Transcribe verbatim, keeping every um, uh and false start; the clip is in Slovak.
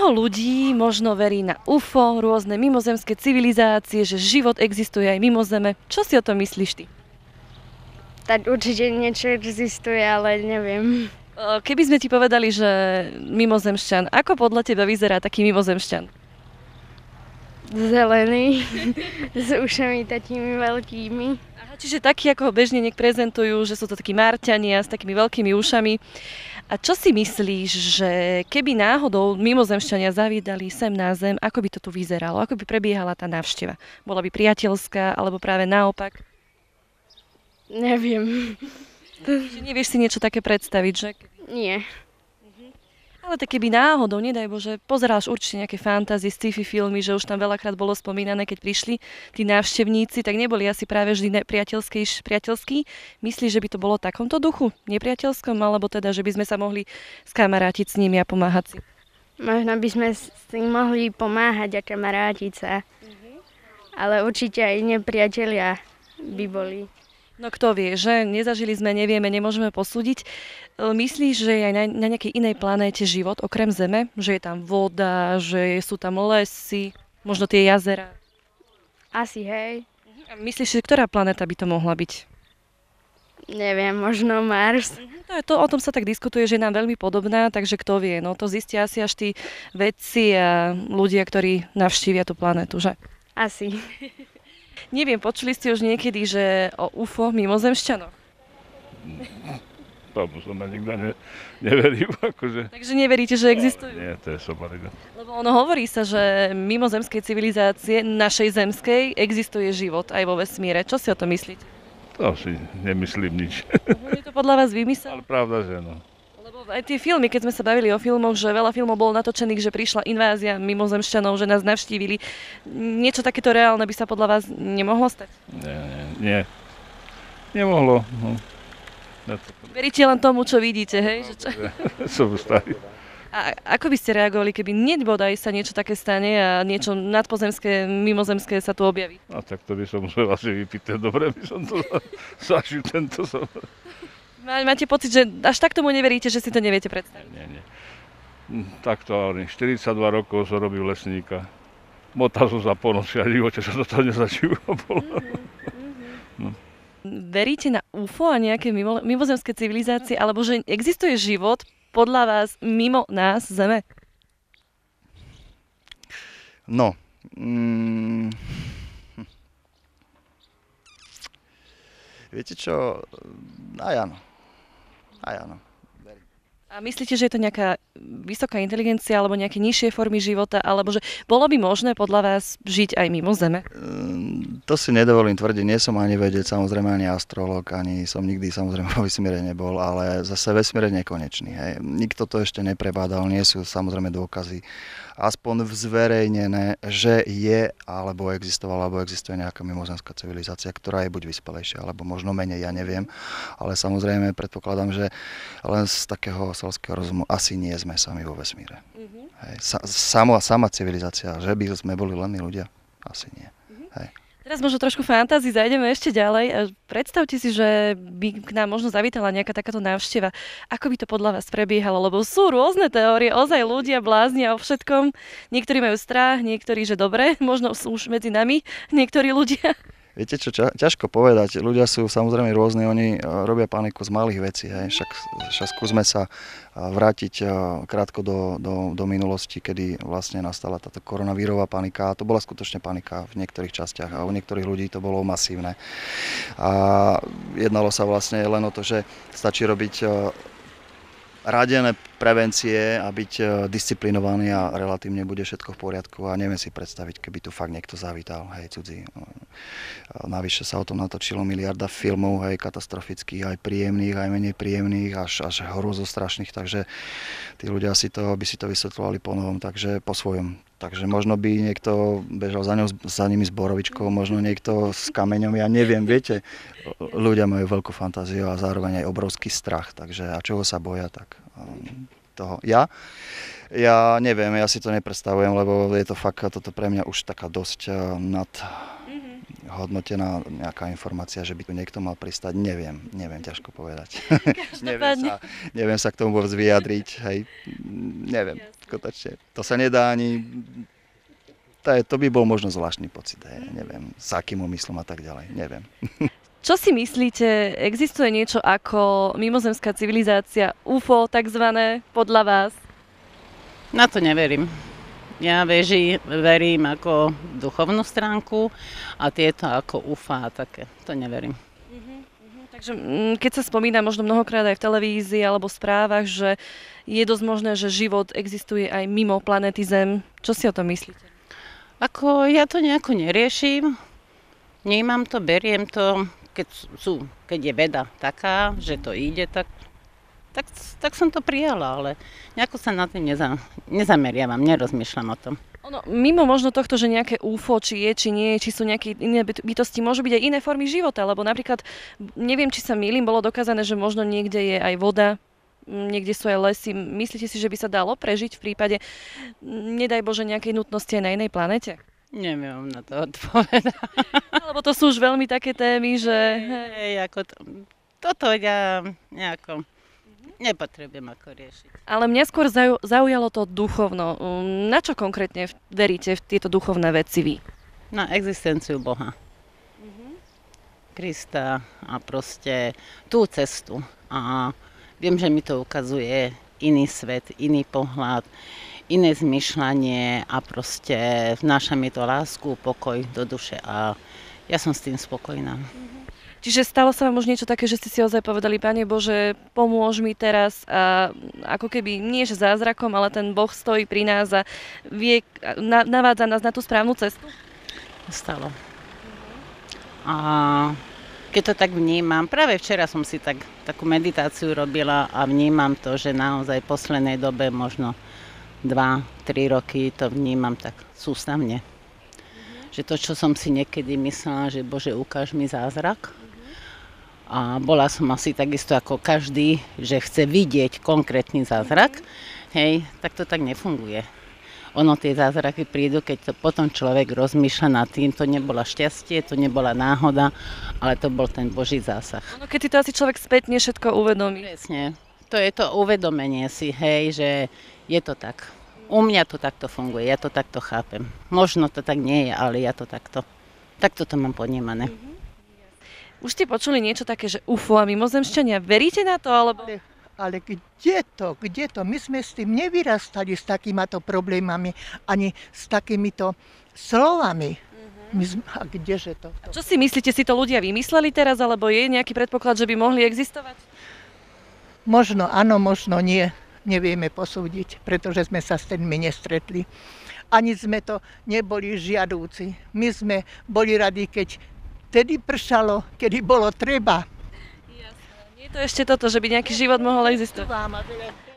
Mnoho ľudí možno verí na ú ef ó, rôzne mimozemské civilizácie, že život existuje aj mimo Zeme. Čo si o tom myslíš ty? Tak určite niečo existuje, ale neviem. Keby sme ti povedali, že mimozemšťan, ako podľa teba vyzerá taký mimozemšťan? Zelený, s ušami takými veľkými. Aha, čiže taký, ako ho bežne niek prezentujú, že sú to takí Marťania s takými veľkými ušami. A čo si myslíš, že keby náhodou mimozemšťania zavídali sem na Zem, ako by to tu vyzeralo? Ako by prebiehala tá návšteva? Bola by priateľská, alebo práve naopak? Neviem. Že nevieš si niečo také predstaviť, že? Nie. Ale tak keby náhodou, nedaj Bože, pozeráš určite nejaké fantasy, sci-fi filmy, že už tam veľakrát bolo spomínané, keď prišli tí návštevníci, tak neboli asi práve vždy priateľskí, priateľskí. Myslíš, že by to bolo v takomto duchu, nepriateľskom, alebo teda, že by sme sa mohli skamarátiť s nimi a pomáhať si? Možno by sme s tým mohli pomáhať a kamarátiť sa. Uh-huh. Ale určite aj nepriatelia by boli. No kto vie, že nezažili sme, nevieme, nemôžeme posúdiť. Myslíš, že je aj na, na nejakej inej planéte život, okrem Zeme? Že je tam voda, že sú tam lesy, možno tie jazera? Asi, hej. A myslíš, že ktorá planéta by to mohla byť? Neviem, možno Mars. To je to, o tom sa tak diskutuje, že je nám veľmi podobná, takže kto vie. No to zistia asi až tí vedci a ľudia, ktorí navštívia tú planétu, že? Asi. Neviem, počuli ste už niekedy, že o ú ef ó mimozemšťanoch? Tomu som ma nikto ne, neveril. Akože. Takže neveríte, že existujú? Nie, to je somarina. Lebo ono hovorí sa, že mimo zemskej civilizácie, našej zemskej, existuje život aj vo vesmíre. Čo si o to myslíte? To si nemyslím nič. Je to podľa vás vymysel? Ale pravda, že no. Lebo aj tie filmy, keď sme sa bavili o filmoch, že veľa filmov bolo natočených, že prišla invázia mimozemšťanov, že nás navštívili. Niečo takéto reálne by sa podľa vás nemohlo stať? Nie, nie, nie. Nemohlo. No. Veríte len tomu, čo vidíte, hej? Že čo? Som starý. A ako by ste reagovali, keby hneď bodaj sa niečo také stane a niečo nadpozemské, mimozemské sa tu objaví? A tak to by som musel asi vypiť, dobre by som to zažil tento som. Máte pocit, že až tak tomu neveríte, že si to neviete predstaviť? Nie, nie. Takto, štyridsaťdva rokov som robil lesníka. Motal som sa po noci a divoče sa do toho nezačívalo. No. Veríte na ú ef ó a nejaké mimo, mimozemské civilizácie, alebo že existuje život podľa vás mimo nás, Zeme? No. Mm, hm. Viete čo? Aj áno. Aj áno. A myslíte, že je to nejaká vysoká inteligencia alebo nejaké nižšie formy života, alebo že bolo by možné podľa vás žiť aj mimo Zeme? To si nedovolím tvrdiť, nie som ani vedec, samozrejme ani astrolog, ani som nikdy samozrejme vo vesmíre nebol, ale zase vesmír je nekonečný. Hej. Nikto to ešte neprebádal, nie sú samozrejme dôkazy aspoň zverejnené, že je alebo existovala, alebo existuje nejaká mimozemská civilizácia, ktorá je buď vyspelejšia, alebo možno menej, ja neviem. Ale samozrejme predpokladám, že len z takého selského rozumu asi nie sme sami vo vesmíre. Uh-huh. Hej. Sa, samo, sama civilizácia, že by sme boli len ľudia, asi nie. Uh-huh. Hej. Teraz možno trošku fantázii, zajdeme ešte ďalej. Predstavte si, že by k nám možno zavítala nejaká takáto návšteva. Ako by to podľa vás prebiehalo? Lebo sú rôzne teórie, ozaj ľudia bláznia o všetkom. Niektorí majú strach, niektorí, že dobre, možno sú už medzi nami niektorí ľudia. Viete čo, ťažko povedať. Ľudia sú samozrejme rôzni, oni robia paniku z malých vecí. Hej. Však, však skúsme sa vrátiť krátko do, do, do minulosti, kedy vlastne nastala táto koronavírová panika. A to bola skutočne panika v niektorých častiach a u niektorých ľudí to bolo masívne. A jednalo sa vlastne len o to, že stačí robiť radené prevencie a byť disciplinovaný a relatívne bude všetko v poriadku a neviem si predstaviť, keby tu fakt niekto zavítal, hej, cudzí. Navyše sa o tom natočilo miliarda filmov, hej, katastrofických, aj príjemných, aj menej príjemných, až, až hrozostrašných, takže tí ľudia si to, by si to vysvetľovali po novom, takže po svojom. Takže možno by niekto bežal za, ňou, za nimi s borovičkou, možno niekto s kameňom, ja neviem, viete, ľudia majú veľkú fantáziu a zároveň aj obrovský strach, takže a čoho sa boja, tak toho. Ja? Ja neviem, ja si to nepredstavujem, lebo je to fakt, toto pre mňa už taká dosť nad, hodnotená nejaká informácia, že by tu niekto mal pristať, neviem, neviem ťažko povedať. neviem, Každopádne. sa, neviem sa k tomu vôbec vyjadriť, hej, neviem, skutočne. To sa nedá ani, to, je, to by bol možno zvláštny pocit, hej, neviem, s akým úmyslom a tak ďalej, neviem. Čo si myslíte, existuje niečo ako mimozemská civilizácia, ú ef ó takzvané, podľa vás? Na to neverím. Ja veži, verím ako duchovnú stránku a tieto ako ú ef á a také. To neverím. Takže mm, keď sa spomína možno mnohokrát aj v televízii alebo v správach, že je dosť možné, že život existuje aj mimo planety Zem. Čo si o tom myslíte? Ako ja to nejako neriešim, nemám to, beriem to, keď, sú, keď je veda taká, že to ide, tak, tak, tak som to prijala, ale nejako sa na tým neza, nezameriavam, nerozmýšľam o tom. Ono, mimo možno tohto, že nejaké ú ef ó, či je, či nie je, či sú nejaké iné byt- bytosti, môžu byť aj iné formy života, lebo napríklad, neviem, či sa mýlim, bolo dokázané, že možno niekde je aj voda, m, niekde sú aj lesy. Myslíte si, že by sa dalo prežiť v prípade, m, nedaj Bože, nejakej nutnosti aj na inej planete? Neviem na to odpovedať. Lebo to sú už veľmi také témy, že... Hej, ako to, toto ja nejako nepotrebujem ako riešiť. Ale mňa skôr zau- zaujalo to duchovno. Um, Na čo konkrétne v- veríte v tieto duchovné veci vy? Na existenciu Boha. Krista a proste tú cestu. A viem, že mi to ukazuje iný svet, iný pohľad, iné zmyšľanie a proste vnáša mi to lásku, pokoj do duše a ja som s tým spokojná. Čiže stalo sa vám už niečo také, že ste si ozaj povedali, Pane Bože, pomôž mi teraz a ako keby nie že zázrakom, ale ten Boh stojí pri nás a vie, na, navádza nás na tú správnu cestu? Stalo. A keď to tak vnímam, práve včera som si tak, takú meditáciu robila a vnímam to, že naozaj v poslednej dobe možno dva tri roky to vnímam tak sústavne. Že to, čo som si niekedy myslela, že Bože, ukáž mi zázrak. A bola som asi takisto ako každý, že chce vidieť konkrétny zázrak, hej, tak to tak nefunguje. Ono tie zázraky prídu, keď to potom človek rozmýšľa nad tým, to nebola šťastie, to nebola náhoda, ale to bol ten Boží zásah. No, keď si to asi človek spätne všetko uvedomí. Presne, to je to uvedomenie si, hej, že je to tak. U mňa to takto funguje, ja to takto chápem. Možno to tak nie je, ale ja to takto, takto to mám ponímané. Už ste počuli niečo také, že ú ef ó a mimozemšťania, veríte na to, alebo... Ale, ale kde to, kde to? My sme s tým nevyrastali s takýmato problémami, ani s takýmito slovami. My sme, a kdeže to? to? Čo si myslíte, si to ľudia vymysleli teraz, alebo je nejaký predpoklad, že by mohli existovať? Možno áno, možno nie. Nevieme posúdiť, pretože sme sa s tými nestretli. Ani sme to neboli žiadúci. My sme boli radi, keď vtedy pršalo, kedy bolo treba. Jasné. Nie je to ešte toto, že by nejaký život mohol existovať. Vám a veľa-